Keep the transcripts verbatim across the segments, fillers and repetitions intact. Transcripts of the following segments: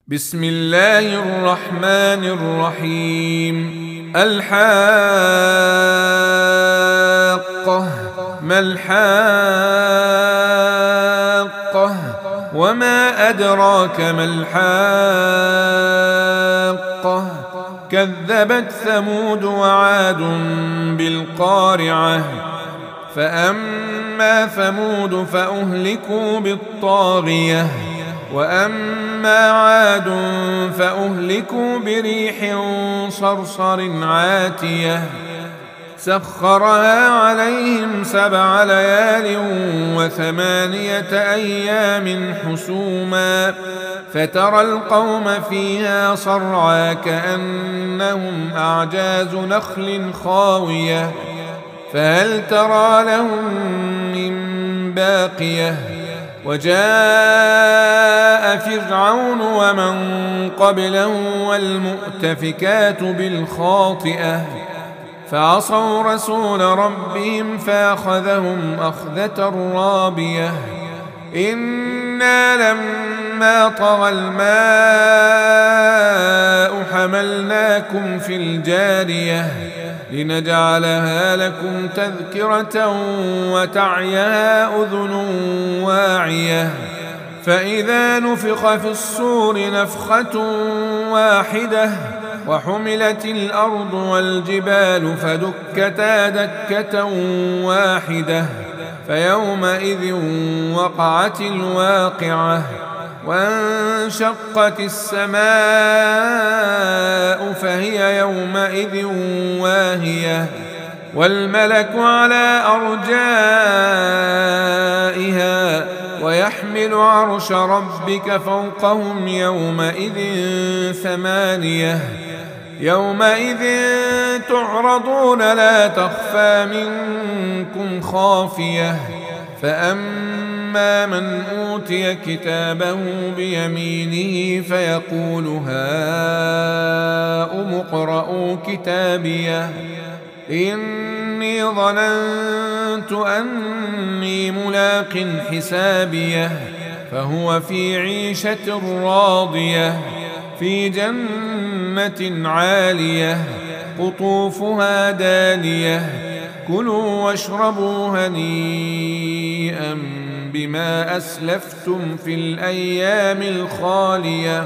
بسم الله الرحمن الرحيم. الحاقة ما الحاقة وما أدراك ما الحاقة كذبت ثمود وعاد بالقارعة فأما ثمود فأهلكوا بالطاغية وأما عاد فأهلكوا بريح صرصر عاتية سخرها عليهم سبع ليال وثمانية أيام حسوما فترى القوم فيها صرعى كأنهم أعجاز نخل خاوية فهل ترى لهم من باقية وجاء فرعون ومن قبله والمؤتفكات بالخاطئة فعصوا رسول ربهم فأخذهم أخذة رابية إنا لما طغى الماء حملناكم في الجارية لنجعلها لكم تذكرة وتعيها أذن واعية فإذا نفخ في الصور نفخة واحدة وحملت الأرض والجبال فدكتا دكة واحدة فيومئذ وقعت الواقعة وانشقت السماء فهي يومئذ واهية والملك على أرجائها ويحمل عرش ربك فوقهم يومئذ ثمانية يومئذ تعرضون لا تخفى منكم خافية فأما من أوتي كتابه بيمينه فيقول هاؤم اقرءوا كتابيه إني ظننت أني ملاق حسابيه فهو في عيشة راضية في جنة عالية قطوفها دانية كلوا واشربوا هنيئا بما أسلفتم في الأيام الخالية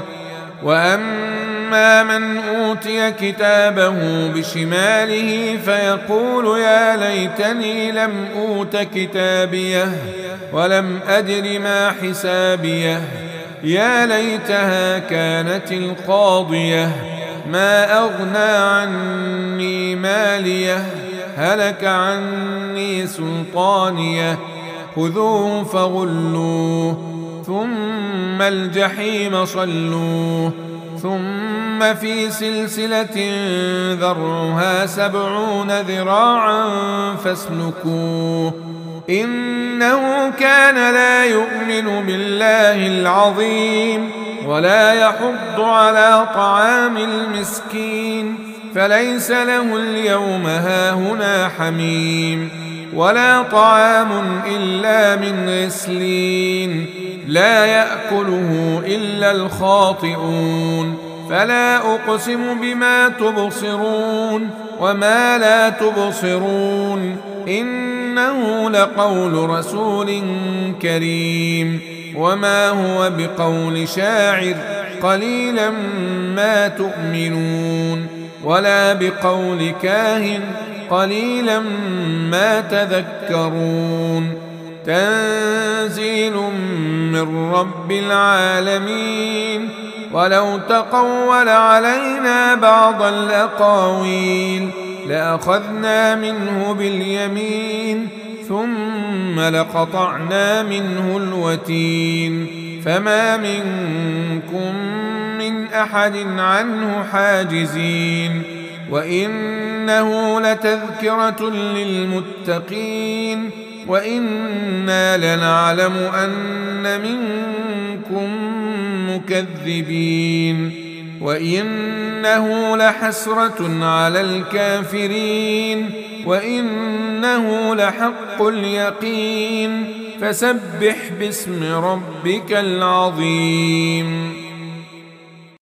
وأما من أوتي كتابه بشماله فيقول يا ليتني لم أوت كتابيه ولم أدر ما حسابيه يا ليتها كانت القاضية ما أغنى عني ماليه هلك عني سلطانيه خذوه فغلوه ثم الجحيم صلوه ثم في سلسلة ذرعها سبعون ذراعا فاسلكوه إنه كان لا يؤمن بالله العظيم ولا يحض على طعام المسكين فليس له اليوم هاهنا حميم ولا طعام إلا من غسلين لا يأكله إلا الخاطئون فلا أقسم بما تبصرون وما لا تبصرون إنه لقول رسول كريم وما هو بقول شاعر قليلا ما تؤمنون ولا بقول كاهن قليلا ما تذكرون تنزيل من رب العالمين ولو تقول علينا بعض الأقاويل لأخذنا منه باليمين ثم لقطعنا منه الوتين فما منكم من أحد عنه حاجزين وإنه لتذكرة للمتقين وإنا لنعلم أن منكم مكذبين وإنه لحسرة على الكافرين وإنه لحق اليقين فسبح باسم ربك العظيم.